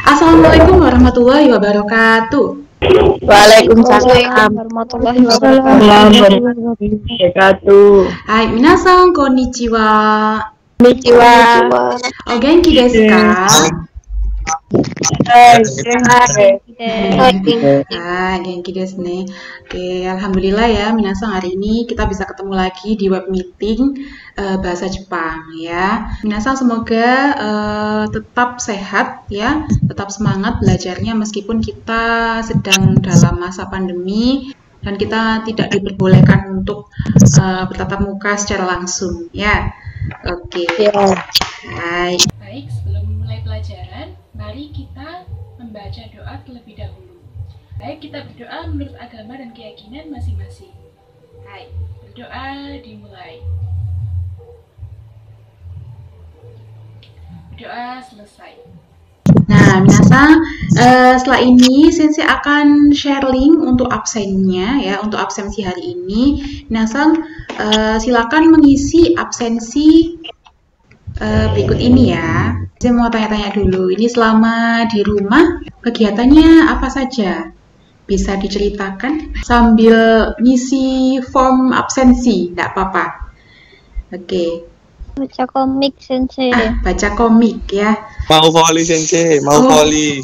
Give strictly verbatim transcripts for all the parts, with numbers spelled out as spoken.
Assalamualaikum warahmatullahi wabarakatuh. Waalaikumsalam warahmatullahi wabarakatuh. Hai, minasan konnichiwa. Konnichiwa. O genki desu ka? Hai. Ah, genki desu ne. Oke, alhamdulillah ya, minasan hari ini kita bisa ketemu lagi di web meeting uh, bahasa Jepang ya. Minasan semoga uh, tetap sehat ya, tetap semangat belajarnya meskipun kita sedang dalam masa pandemi dan kita tidak diperbolehkan untuk uh, bertatap muka secara langsung ya. Oke. Ya. Hai. Baik, sebelum mulai pelajaran, mari kita membaca doa terlebih dahulu. Baik, kita berdoa menurut agama dan keyakinan masing-masing. Hai, berdoa dimulai. Berdoa selesai. Nah, minasan, uh, setelah ini Sensei akan share link untuk absennya ya, untuk absensi hari ini. Minasan, uh, silakan mengisi absensi uh, berikut ini ya. Saya mau tanya-tanya dulu, ini selama di rumah kegiatannya apa saja? Bisa diceritakan sambil ngisi form absensi, tidak apa-apa. Oke. Okay. Baca komik, Sensei. Ah, baca komik ya. Mau volley, Sensei, mau Oh. volley.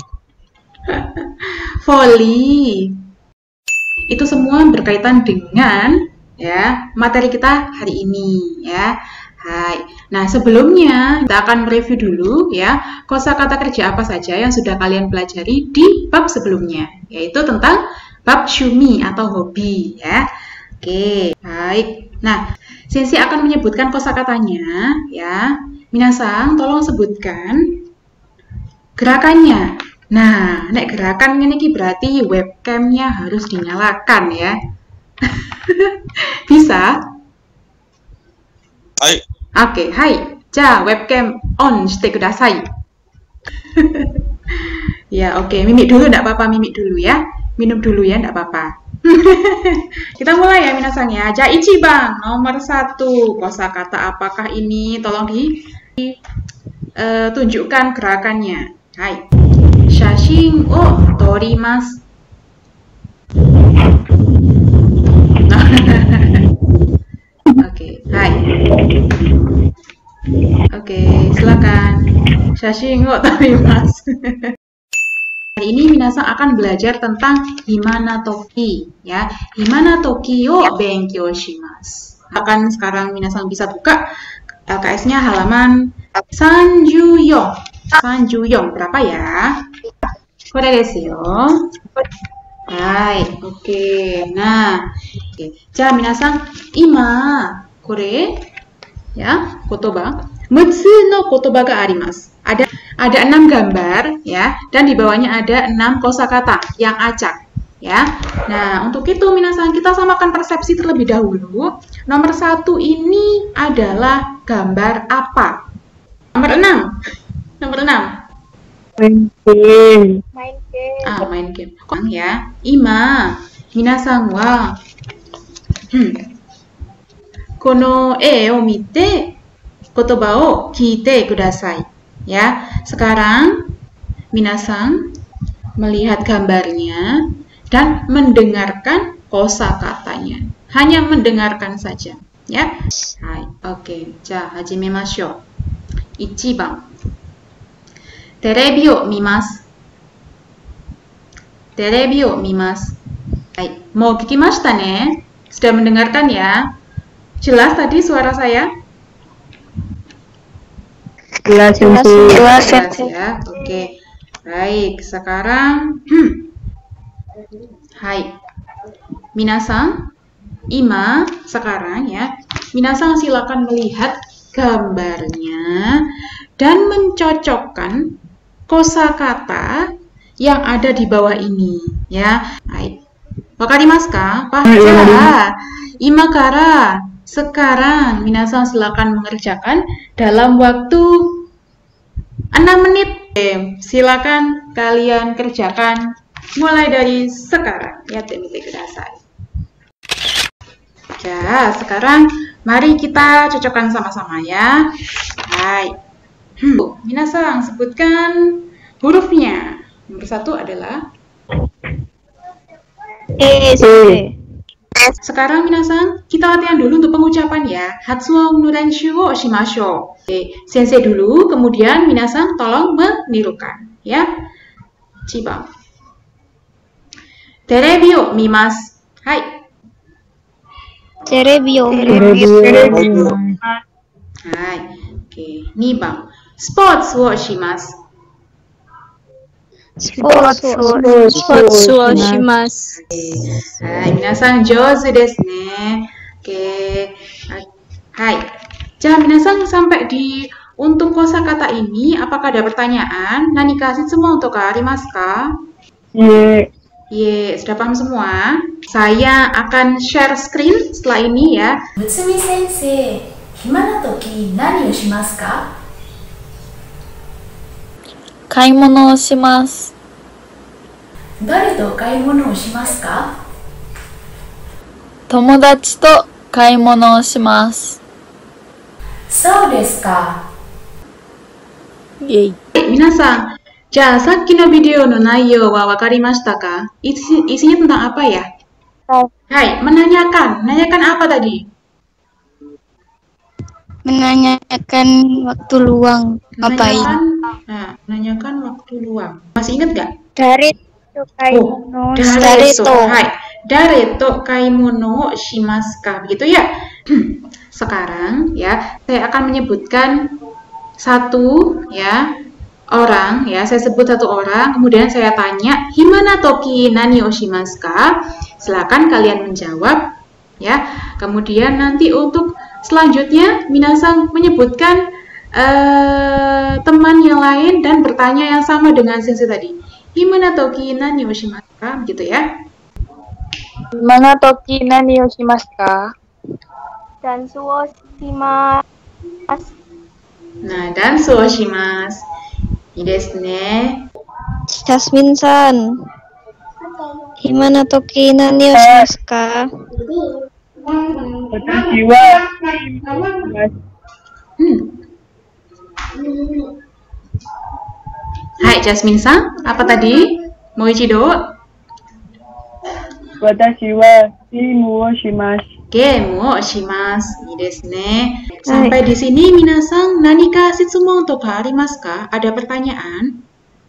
Volley. Itu semua berkaitan dengan ya materi kita hari ini ya. Hai. Nah, sebelumnya kita akan mereview dulu ya kosakata kerja apa saja yang sudah kalian pelajari di bab sebelumnya, yaitu tentang bab shumi atau hobi ya. Oke, baik. Nah, Sensei akan menyebutkan kosakatanya ya. Minasan, tolong sebutkan gerakannya. Nah, nek gerakan ini berarti webcamnya harus dinyalakan ya. Bisa? Hai. Oke, hai. Ja, webcam on shite kudasai. Ya, oke. Mimik dulu, enggak apa-apa. Mimik dulu ya. Minum dulu ya, enggak apa-apa. Kita mulai ya, minasan ya. Ja, ichiban, nomor satu. Kosakata apakah ini? Tolong di, di uh, tunjukkan gerakannya. Hai. Shashin o torimasu. Oke, hai. Oke, silakan. Shashin o torimasu. Hari ini minasan akan belajar tentang himana toki ya. Himana toki o benkyou shimasu. Akan sekarang minasan bisa buka L K S-nya halaman sanjuyon. Sanjuyon berapa ya? Kore desu yo. Hai, oke. Okay. Nah, oke. Okay. Ja, minasan, ima kore ya, kotoba. Mutsu no kotoba ga arimasu. Ada ada enam gambar ya, dan di bawahnya ada enam kosakata yang acak ya. Nah, untuk itu minasan kita samakan persepsi terlebih dahulu. Nomor satu ini adalah gambar apa? Nomor enam. Nomor enam. Main game. Main game. Ah, main game. Kok ya? Ima, minasan wa hmm. Kono e o mite kotoba o kiite kudasai. Ya, sekarang minasan melihat gambarnya dan mendengarkan kosakatanya. Hanya mendengarkan saja, ya. Hai, oke. Okay. Ja, hajimemashou. Ichiban. Terebi o mimasu. Terebi o mimasu. Hai, mau kikimashita ne? Sudah mendengarkan ya? Jelas tadi suara saya? Jelas, Sensei. Jelas ya. Oke. Okay. Baik, sekarang hai. Minasan, ima sekarang ya. Minasan silakan melihat gambarnya dan mencocokkan kosakata yang ada di bawah ini ya. Hai. Wakarimasu ka? Baca. Ima kara. Sekarang minasan silakan mengerjakan dalam waktu enam menit. Oke, silakan kalian kerjakan mulai dari sekarang. Ya, temite kudasai. Ya, sekarang mari kita cocokkan sama-sama ya. Hai. Hmm. Minasan sebutkan hurufnya. Nomor satu adalah E, sensei. sekarang minasan, kita latihan dulu untuk pengucapan ya. Hatsuon no renshu wo shimashou. Oke, sensei dulu, kemudian minasan tolong menirukan ya. Cibang. Terebi o mimasu. Hai. Terebi o Hai. Oke, ni bang. Sports wo shimasu. Sports wo shimasu. Hai, minasan jouzu desu ne. Oke. Hai. Jadi minasan sampai di untuk kosakata ini apakah ada pertanyaan? Nani kasih semua untuk arimasu ka? Ye. Ye, sudah paham semua? Saya akan share screen setelah ini ya. Mutsumi sensei, hima na toki nani o shimasu ka? 買い物をします。 誰と買い物をしますか？ 友達と買い物をします。 そうですか。 イエイ。 皆さん、じゃあさっきのビデオの内容はわかりましたか? Isi, isinya tentang apa ya? Hai, menanyakan. Menanyakan apa tadi? Menanyakan waktu luang ngapain? Menanyakan, nah, menanyakan waktu luang. Masih ingat gak? Dari to Oh, kaimono. dareto. Hai, dareto kaimono shimasu ka. Begitu ya? Sekarang ya, saya akan menyebutkan satu ya orang ya, saya sebut satu orang, kemudian saya tanya himana toki nani o shimasu ka? Silakan kalian menjawab ya. Kemudian nanti untuk selanjutnya minasan menyebutkan uh, teman yang lain dan bertanya yang sama dengan sensei tadi. Himana toki nani o shimasu ka? Gitu ya. Himana toki nani o shimasu ka? Dansu wo shimasu. Nah, dansu o shimasu. Ii desu ne. Jasmine-san. Himana toki nani o shimasu ka? Hmm. Hai Jasmine-san, apa tadi? Moichido? Watashi wa gemu wo shimasu. Gemu wo shimasu. Ii desu ne. Sampai di sini minasan nani ka shitsumon to ka arimasu ka? Ada pertanyaan?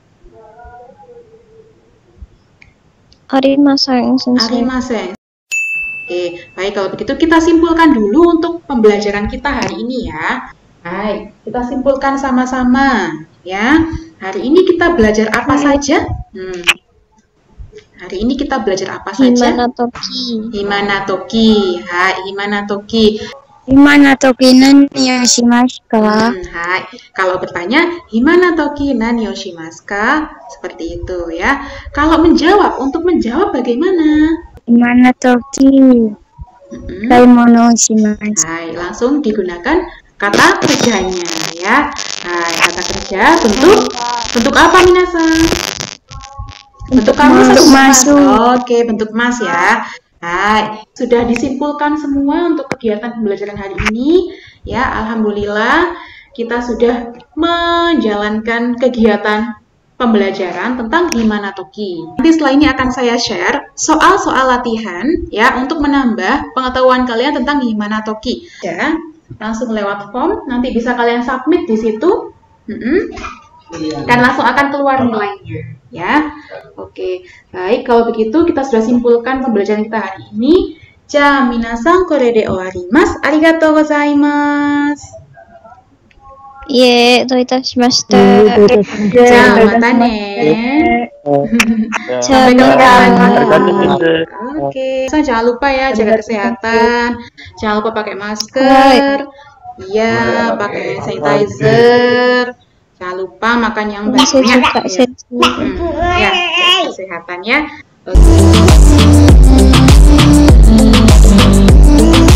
Arimasen, sensei. Arimasen. Oke, baik kalau begitu kita simpulkan dulu untuk pembelajaran kita hari ini ya. Baik, kita simpulkan sama-sama ya. Hari ini kita belajar apa saja? Hmm. Hari ini kita belajar apa saja? Himana toki. Himana toki. Hai, himana toki. Himana toki nani o shimasu ka? Hmm, hai. Kalau bertanya, himana toki nani o shimasu ka? Seperti itu ya. Kalau menjawab, untuk menjawab bagaimana? Himana toki Hmm. kaimono shimasu. Hai, langsung digunakan kata kerjanya ya. Hai, kata kerja bentuk bentuk apa minasan? Bentuk kamu Bentuk mas. masu. Oke, bentuk mas ya. Hai, sudah disimpulkan semua untuk kegiatan pembelajaran hari ini ya. Alhamdulillah kita sudah menjalankan kegiatan pembelajaran tentang himana toki. Nanti setelah ini akan saya share soal-soal latihan ya untuk menambah pengetahuan kalian tentang himana toki. Ya, langsung lewat form, nanti bisa kalian submit di situ. Mm-mm. Dan langsung akan keluar nilainya ya. Oke, baik kalau begitu kita sudah simpulkan pembelajaran kita hari ini. Ja, minasan kore de owarimasu. Arigatou gozaimasu. Ie, do itashimashita. Ja, mata ne. Sampai ketemu lagi. Oke, so, jangan lupa ya jaga kesehatan. Jangan lupa pakai masker. Iya, pakai sanitizer. Jangan lupa makan yang banyak. Ya, hmm, ya jaga kesehatan ya. Oke.